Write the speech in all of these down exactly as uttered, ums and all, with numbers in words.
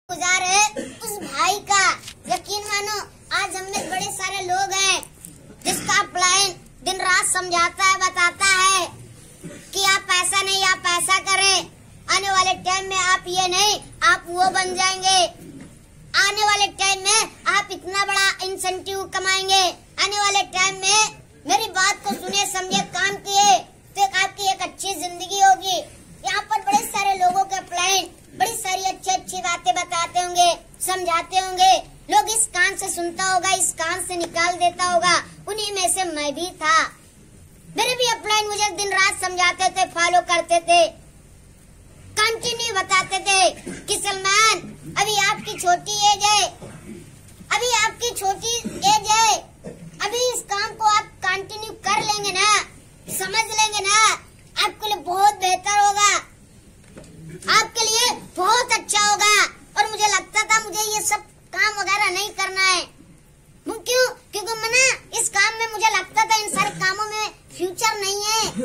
गुजार है उस भाई का। यकीन मानो आज हम में बड़े सारे लोग हैं जिसका प्लान दिन रात समझाता है, बताता है कि आप ऐसा नहीं, आप ऐसा करें, आने वाले टाइम में आप ये नहीं, आप वो बन जाएंगे, आने वाले टाइम में आप इतना बड़ा इंसेंटिव कमाएंगे, आने वाले टाइम में मेरी बात को सुने, समझे, काम किए तो आपकी एक अच्छी जिंदगी होगी। यहाँ पर बड़े सारे लोगों के प्लान, बड़ी सारी अच्छी अच्छी बातें बताते होंगे, समझाते होंगे, लोग इस कान से सुनता होगा, इस कान से निकाल देता होगा। उन्हीं में से मैं भी था। मेरे भी अपलाइन मुझे दिन रात समझाते थे, फॉलो करते थे, कंटिन्यू बताते थे कि सलमान अभी आपकी छोटी एज है, अभी आपकी छोटी एज है, अभी इस काम को आप कंटिन्यू कर लेंगे ना, समझ लेंगे ना, आपके लिए बहुत बेहतर होगा, आपके लिए बहुत अच्छा होगा। और मुझे लगता था मुझे ये सब काम वगैरह नहीं करना है। क्यों? क्योंकि मैं इस काम में मुझे लगता था इन सारे कामों में फ्यूचर नहीं है।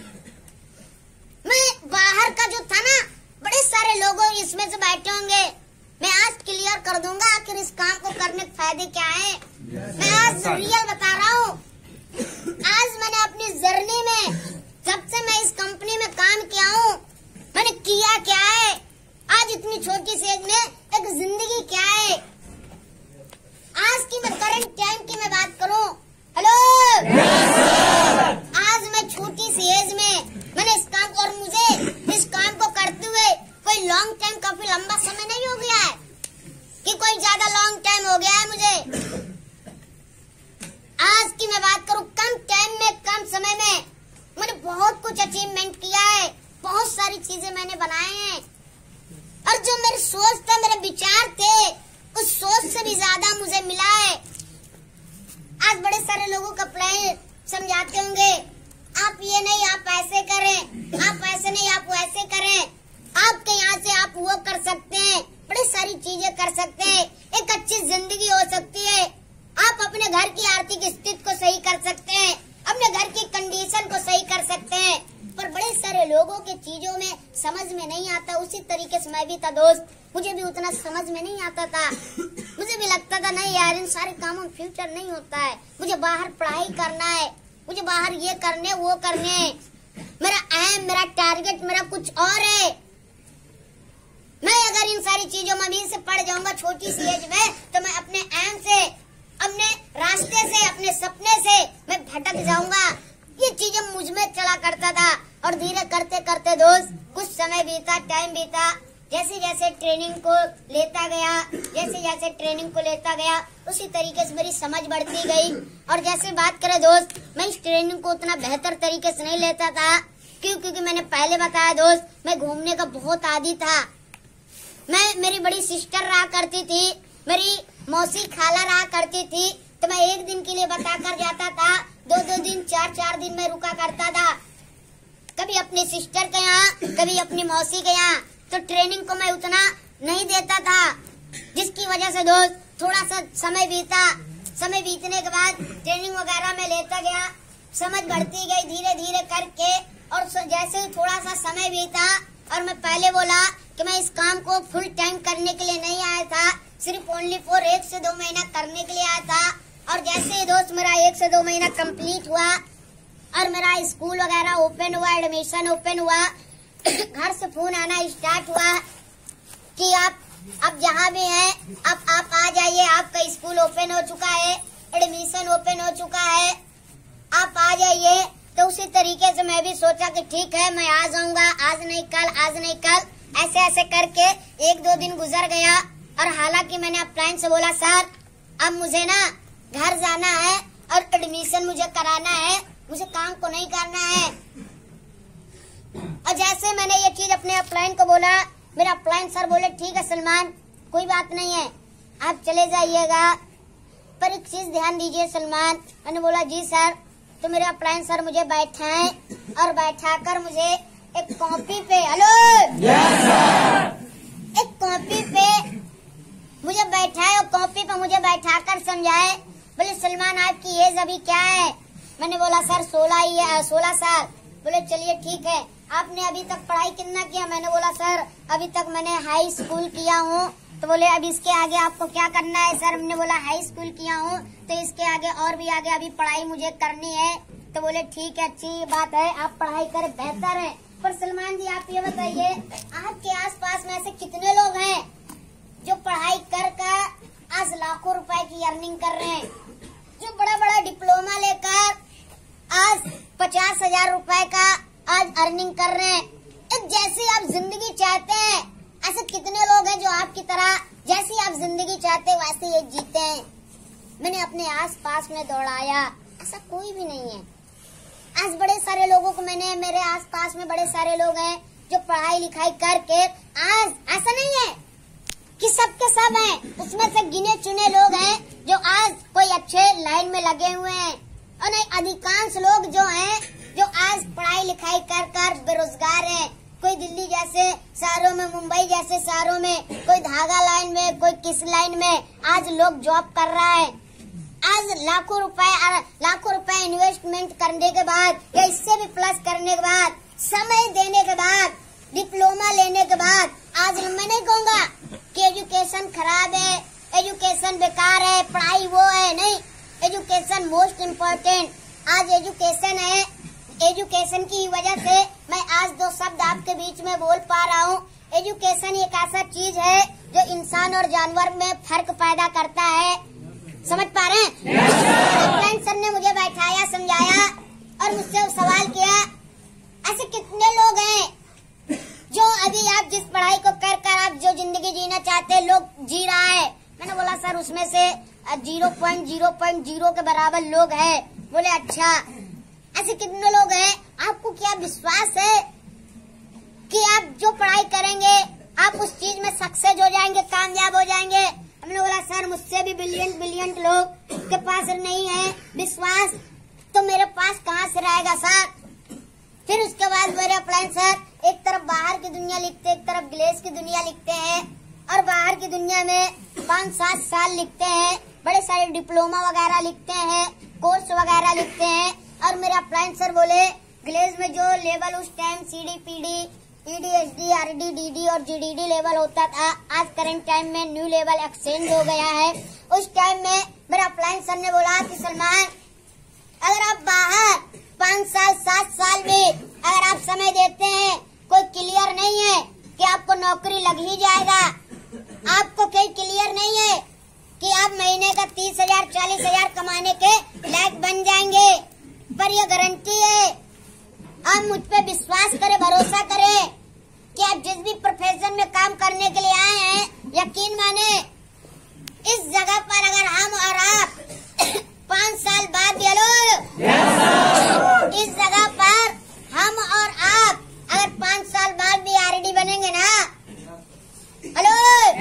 मैं बाहर का जो था ना, बड़े सारे लोग इसमें से बैठे होंगे, मैं आज क्लियर कर दूंगा आखिर इस काम को करने के फायदे क्या है। मैं आज रियल बता रहा हूँ। आज मैंने अपनी जर्नी में, जब से मैं इस कंपनी में काम किया हूँ, मैंने किया क्या है, आज इतनी छोटी सी एज में एक जिंदगी क्या है। आज की मैं करंट टाइम की मैं बात करूं, हेलो yes, आज मैं छोटी सी एज में मैंने इस काम को, और मुझे इस काम को करते हुए कोई लॉन्ग टाइम, काफी लंबा समय नहीं हो गया है कि कोई ज्यादा लॉन्ग टाइम हो गया है मुझे। आज की मैं बात करूं, कम टाइम में, कम समय में मैंने बहुत कुछ अचीवमेंट किया है, बहुत सारी चीजें मैंने बनाए हैं। और जो मेरी सोच था, मेरे विचार थे, उस सोच से भी ज्यादा मुझे मिला है। आज बड़े सारे लोगों का प्लान समझाते होंगे, आप ये नहीं, आप ऐसे करें, आप ऐसे नहीं, आप वैसे करें, आपके यहाँ से आप वो कर सकते हैं, बड़ी सारी चीजें कर सकते हैं, एक अच्छी जिंदगी हो सकती है, आप अपने घर की आर्थिक स्थिति को सही कर सकते हैं, अपने घर की कंडीशन को सही कर सकते हैं। पर बड़े सारे लोगों के चीजों में समझ में नहीं आता। उसी तरीके से मैं भी था दोस्त, मुझे भी उतना समझ में नहीं आता था। मुझे भी लगता था नहीं यार, इन सारे कामों में फ्यूचर नहीं होता है, मुझे बाहर पढ़ाई करना है, मुझे बाहर ये करने वो करने, मेरा एम, मेरा टारगेट, मेरा कुछ और है। मैं अगर इन सारी चीजों में अभी से पढ़ जाऊंगा छोटी सी एज में, तो मैं अपने एम से, अपने रास्ते से, अपने सपने से मैं भटक जाऊंगा। ये चीजें मुझ में चला करता था। और धीरे करते करते दोस्त कुछ समय बीता, टाइम बीता, जैसे जैसे ट्रेनिंग को लेता गया, जैसे जैसे ट्रेनिंग को लेता गया, उसी तरीके से मेरी समझ बढ़ती गई। और जैसे बात करें दोस्त, मैं इस ट्रेनिंग को उतना बेहतर तरीके से नहीं लेता था। क्यों? क्योंकि मैंने पहले बताया दोस्त, मैं घूमने का बहुत आदी था। मैं, मेरी बड़ी सिस्टर रहा करती थी, मेरी मौसी खाला रहा करती थी, तो मैं एक दिन के लिए बता कर जाता था, दो दो दिन, चार चार दिन में रुका करता था, कभी अपनी सिस्टर के यहाँ, कभी अपनी मौसी के यहाँ। तो ट्रेनिंग को मैं उतना नहीं देता था, जिसकी वजह से दोस्त थोड़ा सा समय बीता। समय बीतने के बाद ट्रेनिंग वगैरह में लेता गया, समझ बढ़ती गई धीरे धीरे करके। और जैसे ही थोड़ा सा समय बीता, और मैं पहले बोला कि मैं इस काम को फुल टाइम करने के लिए नहीं आया था, सिर्फ ओनली फॉर एक से दो महीना करने के लिए आया था। और जैसे ही दोस्त मेरा एक से दो महीना कंप्लीट हुआ और मेरा स्कूल वगैरह ओपन हुआ, एडमिशन ओपन हुआ, घर से फोन आना स्टार्ट हुआ कि आप अब जहाँ भी हैं, अब आप आ जाइए, आपका स्कूल ओपन हो चुका है, एडमिशन ओपन हो चुका है, आप आ जाइए। तो उसी तरीके से मैं भी सोचा कि ठीक है, मैं आ जाऊंगा, आज नहीं कल, आज नहीं कल, ऐसे ऐसे करके एक दो दिन गुजर गया। और हालांकि मैंने अपलाइन से बोला, सर अब मुझे ना घर जाना है और एडमिशन मुझे कराना है, मुझे काम को नहीं करना है। और जैसे मैंने ये चीज अपने अपलाइन को बोला, मेरा अपलाइन सर बोले ठीक है सलमान, कोई बात नहीं है, आप चले जाइएगा, पर एक चीज ध्यान दीजिए सलमान। मैंने बोला जी सर। तो मेरे अपलाइन सर मुझे बैठाए और बैठाकर मुझे एक कॉपी पे, हेलो yes, एक कॉपी पे मुझे बैठाए और कॉपी पे मुझे बैठाकर समझाए। बोले सलमान आपकी एज अभी क्या है? मैंने बोला सर सोलह ही है, सोलह साल। बोले चलिए ठीक है, आपने अभी तक पढ़ाई कितना किया? मैंने बोला सर अभी तक मैंने हाई स्कूल किया हूँ तो बोले अब इसके आगे आपको क्या करना है सर? हमने बोला हाई स्कूल किया हूँ तो इसके आगे और भी आगे अभी पढ़ाई मुझे करनी है। तो बोले ठीक है, अच्छी बात है, आप पढ़ाई करें, बेहतर है। पर सलमान जी आप ये बताइए, आपके आसपास में ऐसे कितने लोग हैं जो पढ़ाई कर कर आज लाखों रुपए की अर्निंग कर रहे हैं, जो बड़ा बड़ा डिप्लोमा लेकर आज पचास हजार रुपए का आज अर्निंग कर रहे हैं। एक जैसी आप जिंदगी चाहते हैं ऐसे कितने लोग हैं जो आपकी तरह जैसी आप जिंदगी चाहते हैं वैसे ये जीते हैं। मैंने अपने आसपास में दौड़ाया, ऐसा कोई भी नहीं है। आज बड़े सारे लोगों को मैंने, मेरे आसपास में बड़े सारे लोग हैं जो पढ़ाई लिखाई करके आज, ऐसा नहीं है कि सब के सब हैं, उसमें से गिने चुने लोग हैं जो आज कोई अच्छे लाइन में लगे हुए हैं, और नहीं अधिकांश लोग जो हैं जो आज पढ़ाई लिखाई कर कर बेरोजगार हैं। कोई दिल्ली जैसे शहरों में, मुंबई जैसे शहरों में, कोई धागा लाइन में, कोई किस लाइन में आज लोग जॉब कर रहा है। आज लाखों रुपए लाखों रुपए इन्वेस्टमेंट करने के बाद या इससे भी प्लस करने के बाद, समय देने के बाद, डिप्लोमा लेने के बाद, आज मैं नहीं कहूँगा कि एजुकेशन खराब है, एजुकेशन बेकार है, पढ़ाई वो है, नहीं, एजुकेशन मोस्ट इम्पोर्टेंट। आज एजुकेशन है, एजुकेशन की वजह से मैं आज दो शब्द आपके बीच में बोल पा रहा हूँ। एजुकेशन एक ऐसा चीज है जो इंसान और जानवर में फर्क पैदा करता है। समझ पा रहे हैं? yes, सर ने मुझे बैठाया, समझाया और मुझसे सवाल किया, ऐसे कितने लोग हैं जो अभी आप जिस पढ़ाई को कर कर आप जो जिंदगी जीना चाहते हैं लोग जी रहा है। मैंने बोला सर उसमें से zero point zero point zero के बराबर लोग हैं। बोले अच्छा, ऐसे कितने लोग हैं? आपको क्या विश्वास है कि आप जो पढ़ाई करेंगे आप उस चीज में सक्सेस हो जाएंगे, कामयाब हो जाएंगे? हमने बोला सर मुझसे भी बिलियन बिलियन लोग के पास नहीं है विश्वास, तो मेरे पास कहाँ से रहेगा सर? फिर उसके बाद मेरे प्लान सर एक तरफ बाहर की दुनिया लिखते हैं, एक तरफ ग्लेस की दुनिया लिखते हैं, और बाहर की दुनिया में पाँच सात साल लिखते हैं, बड़े सारे डिप्लोमा वगैरह लिखते हैं, कोर्स वगैरह लिखते हैं। और मेरा प्लान सर बोले ग्लेस में जो लेवल उस time C D P D E D H D R D D D और जी डी डी लेवल होता था, आज करंट टाइम में न्यू लेवल एक्सचेंज हो गया है। उस टाइम में मेरा प्लान सर ने बोला कि सलमान अगर आप बाहर पाँच साल सात साल में अगर आप समय देते हैं, कोई क्लियर नहीं है कि आपको नौकरी लग ही जाएगा, आपको कोई क्लियर नहीं है कि आप महीने का तीस हजार चालीस हजार कमाने के लायक बन जाएंगे, पर यह गारंटी है, आप मुझ पे विश्वास करें, भरोसा करें कि आप जिस भी प्रोफेशन में काम करने के लिए आए हैं, यकीन माने इस जगह पर अगर हम और आप पाँच साल बाद भी, हेलो yes, इस जगह पर हम और आप अगर पाँच साल बाद भी आर डी बनेंगे ना, हेलो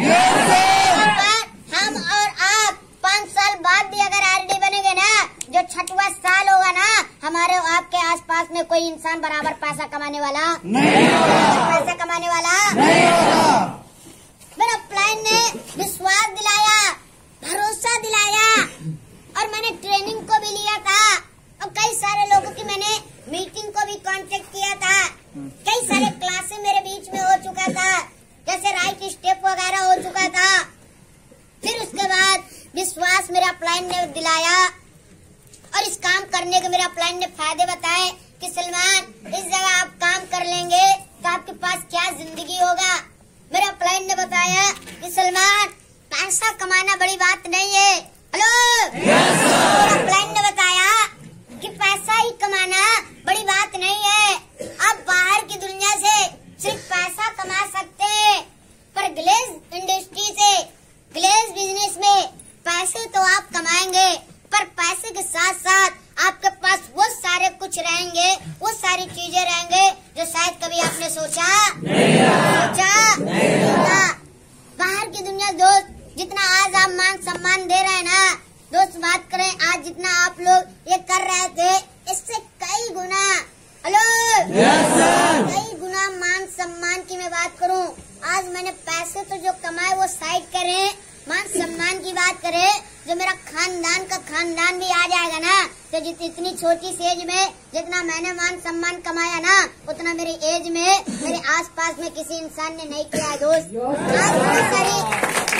yes, हम और आप पाँच साल बाद भी अगर आर डी बनेंगे ना, जो छठवां साल होगा ना, हमारे आपके आसपास में कोई इंसान बराबर पैसा कमाने वाला नहीं होगा, पैसा कमाने वाला नहीं होगा। मेरा प्लान ने विश्वास दिलाया, भरोसा दिलाया, और मैंने ट्रेनिंग को भी लिया था, और कई सारे लोगों की मैंने मीटिंग को भी कांटेक्ट किया था, कई सारे क्लासेस मेरे बीच में हो चुका था, जैसे राइट स्टेप वगैरह हो चुका था। फिर उसके बाद विश्वास मेरा प्लान ने दिलाया, और इस काम करने के मेरा प्लान ने फायदे बताए कि सलमान इस जगह आप काम कर लेंगे तो आपके पास क्या जिंदगी होगा। मेरा प्लान ने बताया कि सलमान पैसा कमाना बड़ी बात नहीं है, हेलो yes, मेरा प्लान ने बताया कि पैसा ही कमाना बड़ी बात नहीं है, आप बाहर की दुनिया से सिर्फ पैसा कमा सकते हैं, पर ग्लेस इंडस्ट्री से, ग्लेस बिजनेस में पैसे तो आप कमाएंगे, पर पैसे के साथ साथ आपके पास वो सारे कुछ रहेंगे, वो सारी चीजें रहेंगे जो शायद कभी आपने सोचा नहीं सोचा नहीं। बाहर की दुनिया दोस्त, जितना आज आप मान सम्मान दे रहे हैं ना दोस्त, बात करें आज जितना आप लोग ये कर रहे थे, इससे कई गुना, हेलो yes, कई गुना मान सम्मान की मैं बात करूं, आज मैंने पैसे तो जो कमाए वो साइड करें, मान सम्मान की बात करें, जो मेरा खानदान का खानदान भी आ जाएगा ना, तो जित इतनी छोटी सी एज में जितना मैंने मान सम्मान कमाया ना, उतना मेरी एज में मेरे आसपास में किसी इंसान ने नहीं किया है दोस्त। आज बड़ी सारी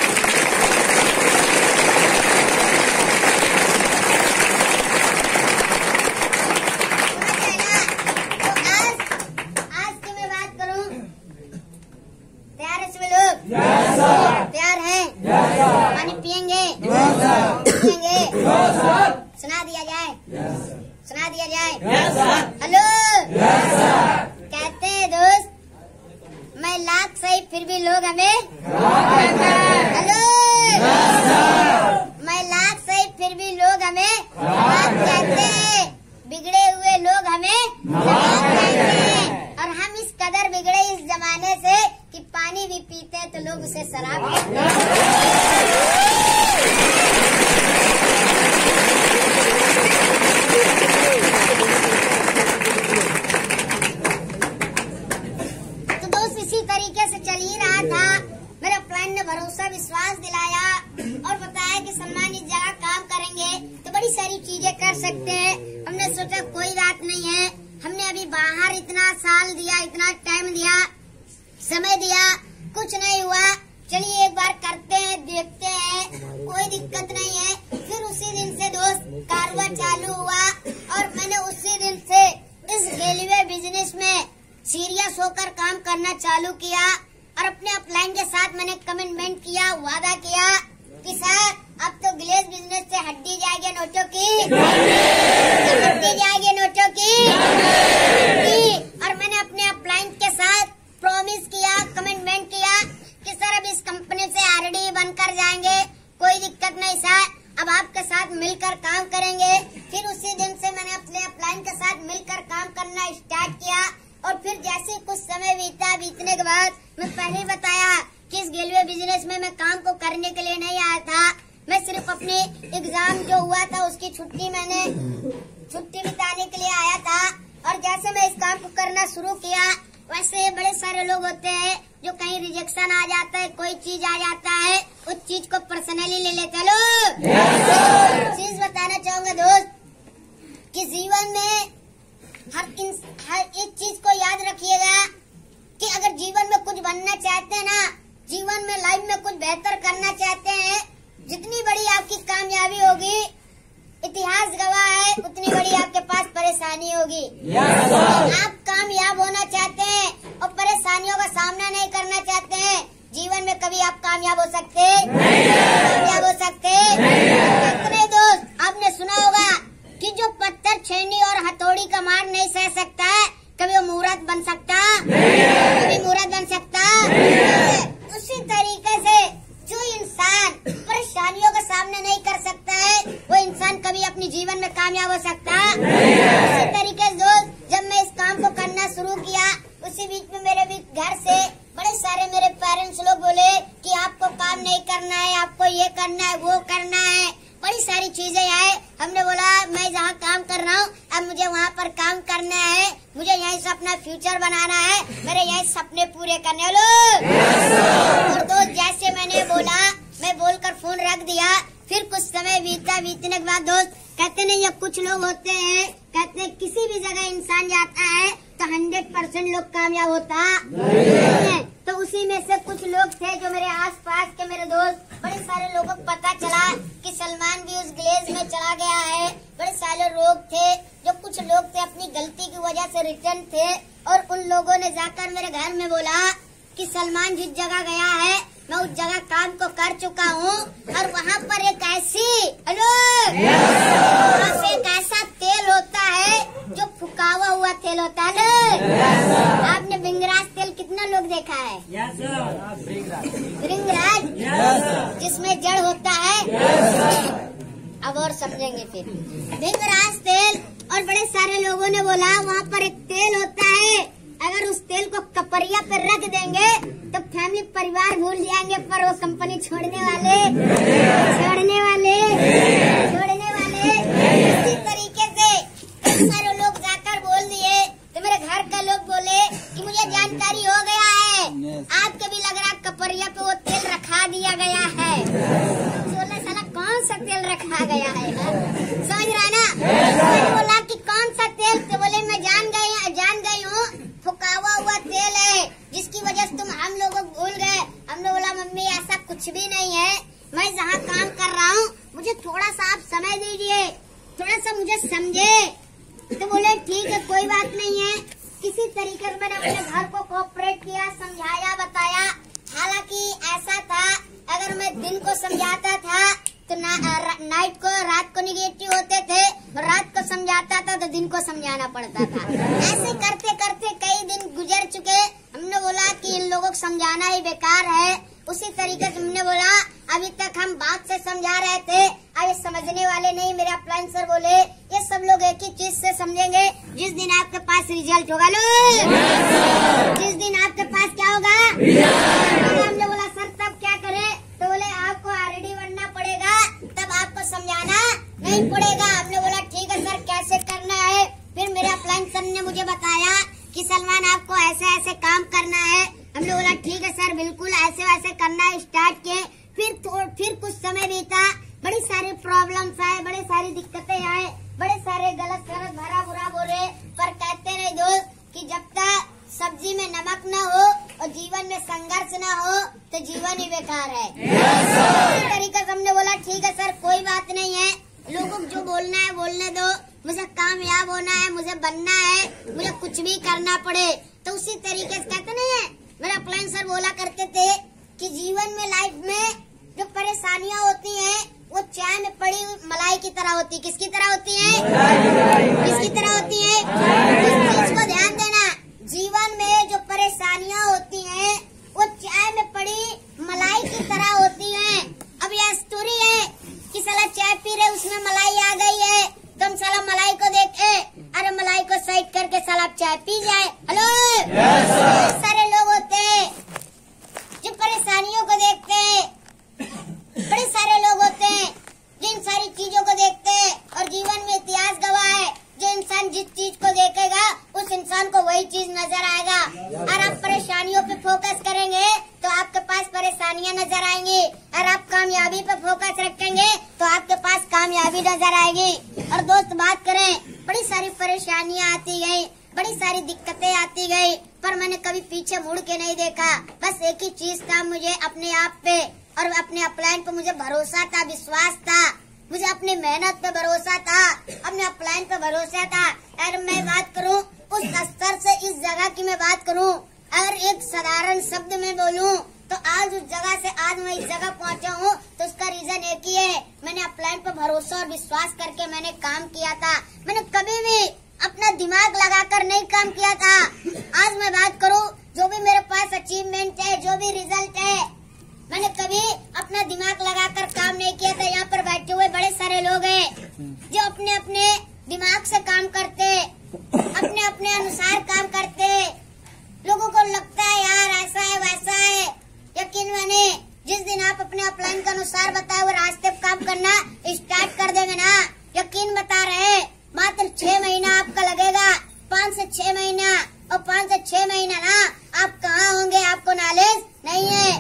आए? हेलो, कहते हैं दोस्त, मैं लाख सही फिर भी लोग हमें हेलो, मैं लाख सही फिर भी लोग हमें कहते हैं, बिगड़े हुए लोग हमें कहते हैं। और हम इस कदर बिगड़े इस जमाने से कि पानी भी पीते हैं तो लोग उसे शराब कहते हैं। तो दोस्त इसी तरीके से चल ही रहा था। मेरे अपलाइन ने भरोसा विश्वास दिलाया और बताया कि सलमान इस जगह काम करेंगे तो बड़ी सारी चीजें कर सकते हैं। हमने सोचा कोई बात नहीं है, हमने अभी बाहर इतना साल दिया, इतना टाइम दिया, समय दिया, कुछ नहीं हुआ, चलिए एक बार करते हैं, देखते हैं, कोई दिक्कत नहीं है। फिर उसी दिन से दोस्त कारवा चालू हुआ और मैंने उसी दिन से इस रेलवे बिजनेस में सीरियस होकर काम करना चालू किया और अपने अपलाइन के साथ मैंने कमिटमेंट किया, वादा किया कि सर अब तो ग्लेज बिजनेस से हड्डी जाएगी नोटों की, हड्डी जाएगी नोटों की। और मैंने अपने अपलाइन के साथ प्रॉमिस किया, कमिटमेंट किया कि सर अब इस कंपनी से आरडी बनकर जाएंगे, कोई दिक्कत नहीं सर, अब आपके साथ मिलकर काम करेंगे। फिर उसी दिन से मैंने अपने अपलाइन के साथ मिलकर काम करना स्टार्ट किया और फिर जैसे कुछ समय बीता, बीतने के बाद मैं पहले ही बताया कि इस रेलवे बिजनेस में मैं काम को करने के लिए नहीं आया था, मैं सिर्फ अपने एग्जाम जो हुआ था उसकी छुट्टी मैंने छुट्टी बिताने के लिए आया था। और जैसे मैं इस काम को करना शुरू किया वैसे बड़े सारे लोग होते हैं जो कहीं रिजेक्शन आ जाता है, कोई चीज आ जाता है, उस चीज को पर्सनली ले लेते लो। चीज बताना चाहूंगा दोस्त कि जीवन में हर हर एक चीज को याद रखिएगा कि अगर जीवन में कुछ बनना चाहते हैं ना, जीवन में लाइफ में कुछ बेहतर करना चाहते हैं, जितनी बड़ी आपकी कामयाबी होगी, इतिहास गवाह है, उतनी बड़ी आपके पास परेशानी होगी। आप कामयाब होना चाहते हैं और परेशानियों का सामना नहीं करना चाहते हैं, जीवन में कभी आप कामयाब हो सकते कामयाब हो सकते कितने दोस्त आपने सुना होगा कि जो पत्थर छेनी और हथौड़ी का मार नहीं सह सकता है, कभी वो मूर्त बन सकता, कभी मूर्त बन सकता। उसी तरीके से जो इंसान परेशानियों का सामना नहीं कर सकता है, वो इंसान कभी अपने जीवन में कामयाब हो सकता। उसी तरीके से दोस्त जब मैं इस काम को करना शुरू किया, उसी बीच में मेरे भी घर से बड़े सारे मेरे पेरेंट्स लोग बोले कि आपको काम नहीं करना है, आपको ये करना है, वो करना है, बड़ी सारी चीजें आए। हमने बोला मैं जहाँ काम कर रहा हूँ अब मुझे वहाँ पर काम करना है, मुझे यहीं से अपना फ्यूचर बनाना है, मेरे यहीं सपने पूरे करने लो। और तो जैसे मैंने बोला, मैं बोलकर फोन रख दिया। फिर कुछ समय बीता, बीतने के बाद दोस्त कहते नहीं, अब कुछ लोग होते हैं कहते हैं किसी भी जगह इंसान जाता है तो हंड्रेड परसेंट लोग कामयाब होता है। तो उसी में से कुछ लोग थे जो मेरे आसपास के मेरे दोस्त, बड़े सारे लोगों को पता चला कि सलमान भी उस ग्लेज में चला गया है। बड़े सारे लोग थे जो कुछ लोग थे अपनी गलती की वजह से रिटर्न थे और उन लोगों ने जाकर मेरे घर में बोला कि सलमान जिस जगह गया है मैं उस जगह काम को कर चुका हूँ और वहाँ पर एक ऐसी हेलो वहाँ पे एक ऐसा तेल होता है जो फुकावा हुआ तेल होता है। आपने बिंगराज तेल कितना लोग देखा है? बिंगराज जिसमें जड़ होता है, अब और समझेंगे फिर। बिंगराज तेल और बड़े सारे लोगों ने बोला वहाँ पर एक तेल होता है, अगर उस तेल को कपड़िया पे रख देंगे तो फैमिली परिवार भूल जाएंगे, पर वो कंपनी छोड़ने वाले छोड़ने वाले छोड़ने वाले। इसी तरीके से सारे लोग जाकर बोल दिए तो मेरे घर का लोग बोले कि मुझे जानकारी हो गया है, आपके भी लग रहा कपड़िया पे वो तेल रखा दिया गया है। सोलह साला कौन सा तेल रखा गया है, समझ रहा ना? मैंने बोला कि कौन सा तेल, तो बोले मैं जान गई जान गई हूँ, फुकावा हुआ तेल है जिसकी वजह से तुम हम लोगों को भूल गए। हमने बोला मम्मी ऐसा कुछ भी नहीं है, मैं जहाँ काम कर रहा हूँ मुझे थोड़ा सा आप समय दीजिए, थोड़ा सा मुझे समझे। तो बोले ठीक है कोई बात नहीं है। किसी तरीके से मैंने अपने घर को कोऑपरेट किया, समझाया, बताया। हालांकि ऐसा था अगर मैं दिन को समझाता था तो ना, नाइट को रात को निगेटिव होते थे, रात को समझाता था तो दिन को समझाना पड़ता था। ऐसे करते करते कई दिन गुजर चुके। हमने बोला कि इन लोगों को समझाना ही बेकार है। उसी तरीके से हमने बोला अभी तक हम बात से समझा रहे थे, अब समझने वाले नहीं। मेरे अपलाइन सर बोले ये सब लोग एक ही चीज से समझेंगे, जिस दिन आपके पास रिजल्ट होगा। लो जिस दिन आपके पास क्या होगा, हमने बोला सर तब क्या करें, तो बोले आपको आरडी बनना पड़ेगा, तब आपको समझाना नहीं पड़ेगा। हमने बोला ठीक है सर, कैसे करना है। फिर मेरे अपलाइन सर ने मुझे बताया कि सलमान आपको ऐसे ऐसे काम करना है। हमने बोला ठीक है सर, बिल्कुल ऐसे वैसे करना है। स्टार्ट किए। फिर फिर कुछ समय बीता, बड़ी सारी प्रॉब्लम्स आए, बड़े सारी दिक्कतें आए, बड़े सारे गलत गलत भरा बुरा बोले। पर कहते रहे दोस्त कि जब तक सब्जी में नमक न हो और जीवन में संघर्ष न हो तो जीवन ही बेकार है। इसी तरीके से हमने बोला ठीक है सर, कोई बात नहीं है, लोगों को जो बोलना है बोलने दो, मुझे कामयाब होना है, मुझे बनना है, मुझे कुछ भी करना पड़े। तो उसी तरीके से कहते नहीं है, मेरा अपलाइन सर बोला करते थे कि जीवन में, लाइफ में जो परेशानियां होती हैं वो चाय में पड़ी मलाई की तरह होती है। किसकी तरह होती है? किसकी तरह होती है? इस चीज को ध्यान देना, जीवन में जो परेशानियां होती हैं वो चाय में पड़ी मलाई की तरह होती हैं। अब यह स्टोरी है कि साला चाय पी रहे, उसमें मलाई आ गई है, तुम साला मलाई को देखे, अरे मलाई को साइड करके साला चाय पी जाए। हेलो yes, सारे लोग होते हैं जो परेशानियों को देखते हैं, बड़े सारे लोग होते हैं जिन सारी चीजों को देखते हैं। और जीवन में इतिहास गवाह है, जो इंसान जिस चीज को देखेगा उस इंसान को वही चीज नजर आएगा। और आप परेशानियों पे फोकस करेंगे तो आपके पास परेशानियां नजर आएंगी, और आप कामयाबी पे फोकस रखेंगे तो आपके पास कामयाबी नजर आएगी। और दोस्त बात करें, बड़ी सारी परेशानियां आती गई, बड़ी सारी दिक्कतें आती गई, पर मैंने कभी पीछे मुड़ के नहीं देखा। बस एक ही चीज था, मुझे अपने आप पे और अपने अपलाइन पे मुझे भरोसा था, विश्वास था, मुझे अपनी मेहनत पे भरोसा था, अपने अपलाइन पे भरोसा था। अगर मैं बात करूं उस स्तर से इस जगह की मैं बात करूं, अगर एक साधारण शब्द में बोलूं तो आज उस जगह से आज मैं इस जगह पहुंचा हूं तो उसका रीजन एक ही है, मैंने अपलाइन पे भरोसा और विश्वास करके मैंने काम किया था। मैंने कभी भी अपना दिमाग लगाकर नहीं काम किया था। आज मैं बात करूं, जो भी मेरे पास अचीवमेंट है, जो भी रिजल्ट है, मैंने कभी अपना दिमाग लगाकर काम नहीं किया था। यहाँ पर बैठे हुए बड़े सारे लोग हैं जो अपने अपने दिमाग से काम करते, अपने अपने अनुसार काम करते। लोगों को लगता है यार ऐसा है वैसा है, यकीन माने जिस दिन आप अपने अपलाइन के अनुसार बताए वो रास्ते पे काम करना स्टार्ट कर देंगे ना, यकीन बता रहे मात्र छह महीना आपका लगेगा, पाँच से छह महीना, और पाँच से छह महीना ना आप कहाँ होंगे आपको नॉलेज नहीं है।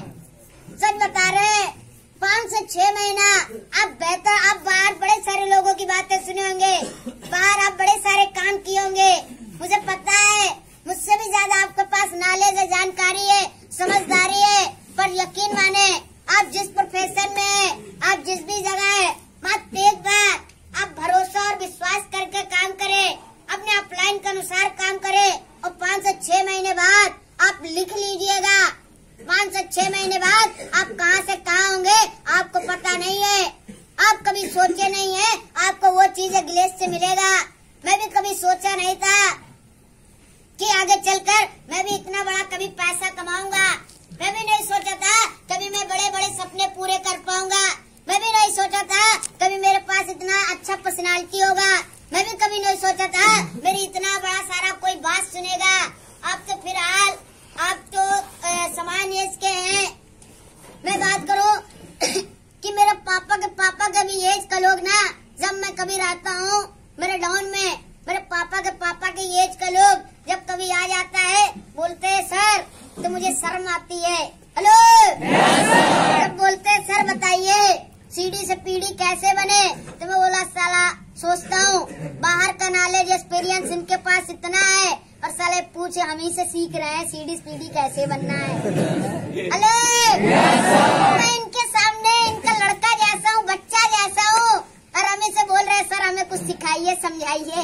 सच बता रहे, पाँच से छह महीना आप बेहतर, आप बाहर बड़े सारे लोगों की बातें सुने होंगे, बाहर आप बड़े सारे काम किए होंगे, मुझे पता है, मुझसे भी ज्यादा आपके पास नॉलेज है, जानकारी है, समझदारी है। पर यकीन माने आप जिस प्रोफेशन में है, आप जिस भी जगह है, मात्र एक बार आप भरोसा और विश्वास करके काम करें, अपने अपलाइन के अनुसार काम करें, और पाँच से छह महीने बाद आप लिख लीजिएगा, पाँच से छह महीने बाद आप कहां से कहां होंगे आपको पता नहीं है। आप कभी सोचे नहीं है आपको वो चीज ग्लेस से मिलेगा। मैं भी कभी सोचा नहीं था कि आगे चलकर मैं भी इतना बड़ा कभी पैसा कमाऊंगा। मैं भी नहीं सोचा था कभी मैं बड़े बड़े सपने पूरे कर पाऊंगा। मैं भी नहीं सोचा था कभी मेरे पास इतना अच्छा पर्सनालिटी होगा। मैं भी कभी नहीं सोचा था मेरी इतना बड़ा सारा कोई बात सुनेगा। आप तो फिलहाल आप तो समान एज के हैं। मैं बात करूं कि मेरे पापा के पापा का भी एज का लोग ना, जब मैं कभी रहता हूं मेरे डाउन में, मेरे पापा के पापा के एज का लोग जब कभी आ जाता है बोलते हैं सर, तो मुझे शर्म आती है। हेलो जब बोलते हैं सर बताइए सीढ़ी से पीढ़ी कैसे बने, तो मैं बोला साला सोचता हूँ बाहर का नॉलेज एक्सपीरियंस इनके पास इतना है, और साले पूछे हम ही से सीख रहे हैं सीढ़ी से पीढ़ी कैसे बनना है। अले मैं इनके सामने इनका लड़का जैसा हूँ, बच्चा जैसा हूँ, और हमें से बोल रहे हैं सर हमें कुछ सिखाइए समझाइए।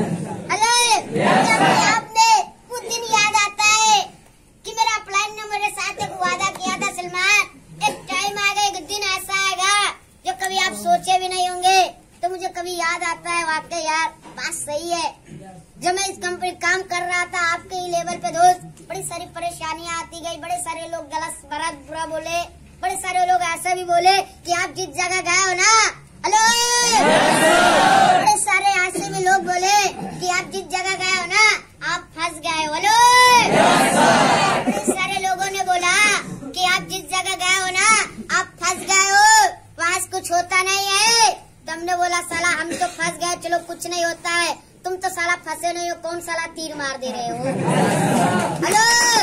अले आपने कुछ दिन याद आता है कि मेरा अपलाइन ने मेरे साथ एक वादा किया था, सलमान एक टाइम आएगा, एक दिन ऐसा आएगा जो कभी आप सोचे भी नहीं होंगे। तो मुझे कभी याद आता है वाकई यार बात सही है। जब मैं इस कंपनी काम कर रहा था आपके ही लेवल पे दोस्त, बड़ी सारी परेशानियां आती गई, बड़े सारे लोग गलत बड़ा बुरा बोले, बड़े सारे लोग ऐसा भी बोले कि आप जिस जगह गए हो ना, हेलो, बड़े सारे ऐसे भी लोग बोले कि आप जिस जगह गए हो ना आप फंस गए हो। हेलो, बड़े सारे लोगों ने बोला कि आप जिस जगह गए हो ना आप फंस गए हो, वहाँ कुछ होता नहीं है। तो हमने बोला साला हम तो फंस गए, चलो कुछ नहीं होता है, तुम तो साला फंसे नहीं हो, कौन साला तीर मार दे रहे हो। हेलो,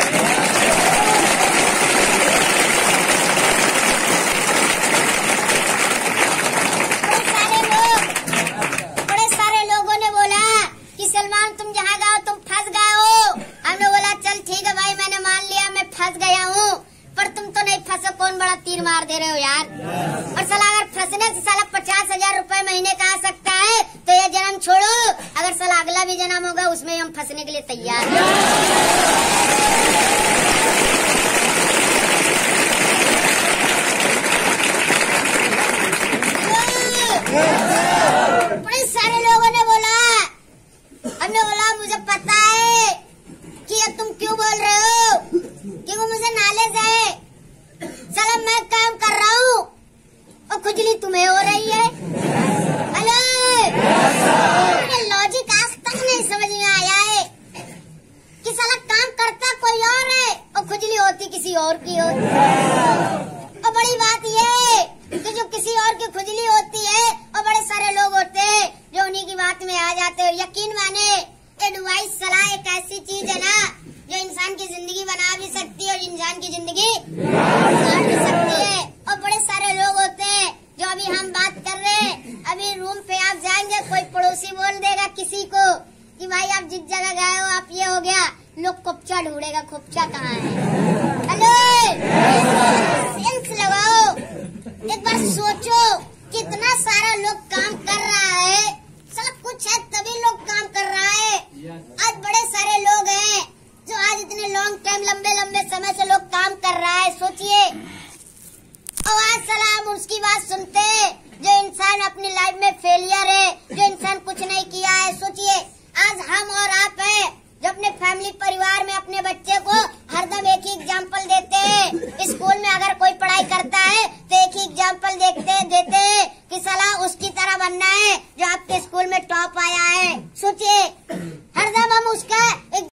बड़े सारे लोग बड़े सारे लोगों ने बोला कि सलमान तुम जहाँ गए तुम फंस गए हो। हमने बोला चल ठीक है भाई, मैंने मान लिया मैं फंस गया हूँ, पर तुम तो नहीं फंसे, कौन बड़ा तीर मार दे रहे हो यार। और साला अगर फंसने से साला पचास हजार रूपए महीने का आ सकता है तो ये जन्म छोड़ो, अगर साला अगला भी जन्म होगा उसमें हम फंसने के लिए तैयार हैं। बड़े सारे लोगों ने बोला, हमने बोला मुझे पता है कि अब तुम क्यों बोल रहे हो, कि वो मुझे नॉलेज है। साला मैं काम कर रहा हूँ और खुजली तुम्हें हो रही है। हेलो, मुझे लॉजिक आज तक नहीं समझ में आया है कि साला काम करता कोई और है और खुजली होती किसी और की हो। और बड़ी बात ये है कि जो किसी और की खुजली होती है और बड़े सारे लोग होते हैं जो उन्हीं की बात में आ जाते हैं। यकीन माने एडवाइस सलाह एक ऐसी चीज है ना जो इंसान की जिंदगी बना भी सकती है और इंसान की जिंदगी बिगाड़ भी सकती है। और बड़े सारे लोग होते हैं जो अभी हम बात कर रहे हैं, अभी रूम पे आप जाएंगे कोई पड़ोसी बोल देगा किसी को कि भाई आप जिस जगह गए हो आप ये हो गया, लोग खोपचा ढूंढेगा, खोपचा कहाँ है। हेलो, सेंस लगाओ, एक बार सोचो कितना सारा लोग काम कर रहा है, साला कुछ है तभी लोग काम कर रहा है। आज बड़े सारे लोग हैं जो आज इतने लॉन्ग टाइम लंबे लंबे समय से लोग काम कर रहा है। सोचिए, और आज साला हम उसकी बात सुनते हैं जो इंसान अपनी लाइफ में फेलियर है, जो इंसान कुछ नहीं किया है। सोचिए आज हम और आप हैं जो अपने फैमिली परिवार में अपने बच्चे को हरदम एक ही एग्जाम्पल देते हैं। स्कूल में अगर कोई पढ़ाई करता है तो एक ही एग्जाम्पल देखते देते हैं कि साला उसकी तरह बनना है जो आपके स्कूल में टॉप आया है। सोचिए